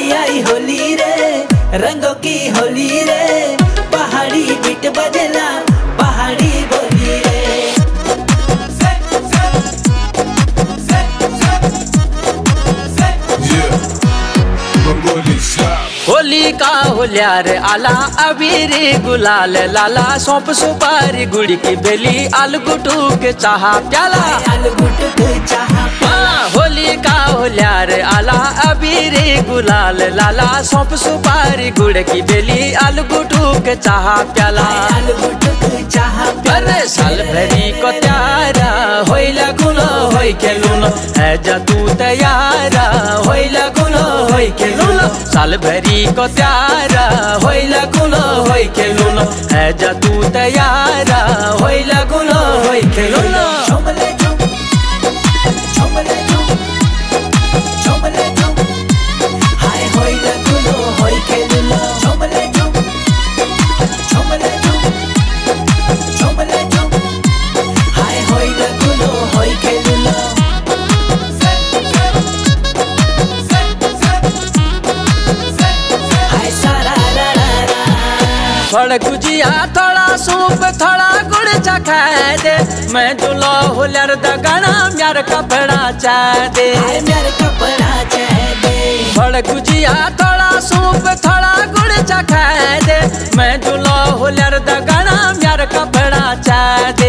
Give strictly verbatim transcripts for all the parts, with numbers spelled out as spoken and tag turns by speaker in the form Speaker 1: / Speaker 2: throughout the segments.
Speaker 1: आई आई होली रे, रंगों की होली रे, पहाड़ी बीट बजेला पहाड़ी बोली रे।
Speaker 2: होली का होल्यार आला अबीर गुलाल लाला, सौंप सुपारी गुड़ की बेली, अलगुटू के चाहा प्याला,
Speaker 1: अलगुटू के चाहा प्याला।
Speaker 2: होली का होल्यार आला अबीर गुलाल लाला, सौंप सुपारी गुड़ की बेली, अलगुटू के चाहा प्याला,
Speaker 1: अलगुटू के चाहा प्याला।
Speaker 2: अरे साल भरी को त्यारा होइला गुनो होई खेलूनो, है जा तू तैयारा होइला गुनो होई खेलूनो, साल भरी को त्यारा होइला गुनो होई खेलूनो, है जा तू तैयारा होइला गुनो होई खेलूनो।
Speaker 1: झुमले झुम झुमले झुम झुमले झुम, हाय होइला गुनो होई खेलूनो। झुमले झुम झुमले झुम झुमले झुम, हाय होइला गुनो होई खेलूनो।
Speaker 2: थोड़ा गुजिया थोड़ा सूप थोड़ा गुड़ चखा दे, मैं दुलो होल्यार दगाना म्यार कपड़ा चाह दे,
Speaker 1: म्यार कपड़ा चाह दे।
Speaker 2: थोड़ा गुजिया थोड़ा सूप थोड़ा गुड़ चखा दे, मैं दुलो होल्यार दगाना म्यार कपड़ा चाह दे।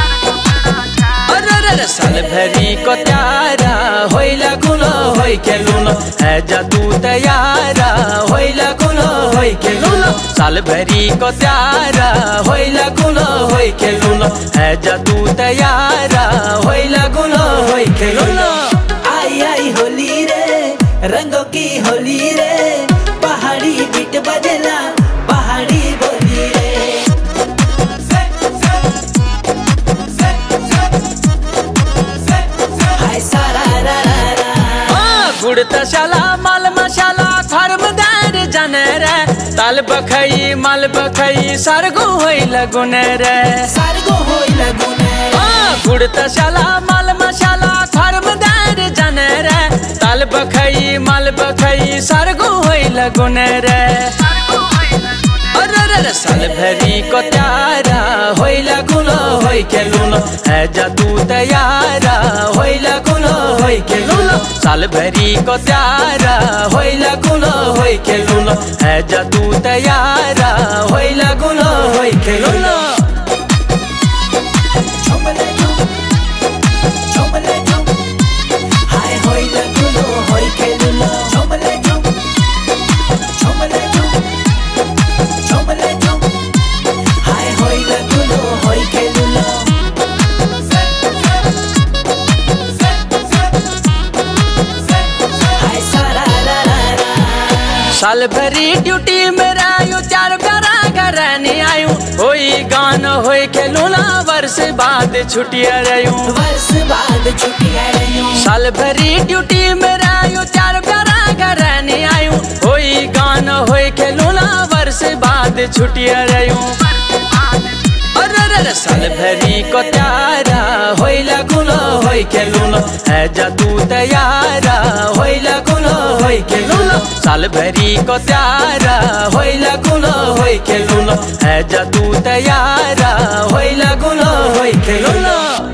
Speaker 2: अरे साल भरी को त्यारा होइला गुनो होई खेलूनो, है जा तू तैयारा होइला गुनो होई खेलूनो, साल भरी को त्यारा होइला गुनो होई खेलूनो, है जा तू तैयारा होइला गुनो होई खेलूनो।
Speaker 1: आई आई होली रे, रंगों की होली रे, पहाड़ी बीट बजेला पहाड़ी बोली रे। हाय सारा रा रा रा,
Speaker 2: गुड़ तशाला माल मशाला फर्म दार जने रे, ताल बखई माल बखई सरगो होई लगुने रे,
Speaker 1: सरगो होई लगुने रे।
Speaker 2: गुड़ तशाला माल मशाला फर्म दार जने रे, ताल बखई माल बखई सरगो होई लगुने रे। अरे साल भरी को त्यारा होइला गुनो होई खेलूनो, है जा तू तैयारा होइला गुनो होई खेलूनो, साल भरी को त्यारा होइला गुनो होई खेलूनो, है जा तू तैयारा होइला गुनो होई खेलूनो।
Speaker 1: झुमले झुम झुमले झुम, हाय होइला गुनो होई खेलूनो। झुमले झुम झुमले झुम झुमले झुम, हाय होइला गुनो होई खेलूनो। हाय सारा रा रा रा,
Speaker 2: साल भरी ड्यूटी में आयु चार करा घर नहीं आयु, होई गान होई खेलूना वर्ष बाद छुट्टिया रहूं,
Speaker 1: वर्ष बाद छुट्टिया रहूं।
Speaker 2: साल भरी ड्यूटी में आयु चार करा घर नहीं आयु, होई गान होई खेलूना वर्ष बाद छुट्टिया रहूं। अरे साल भरी को त्यारा होइला गुनो होई खेलूनो, है जा तू तैयारा होइला गुनो होई खेलूनो, साल भरी को त्यारा होइला गुनो होई खेलूनो, है जा तू तैयारा होइला गुनो होई खेलूनो।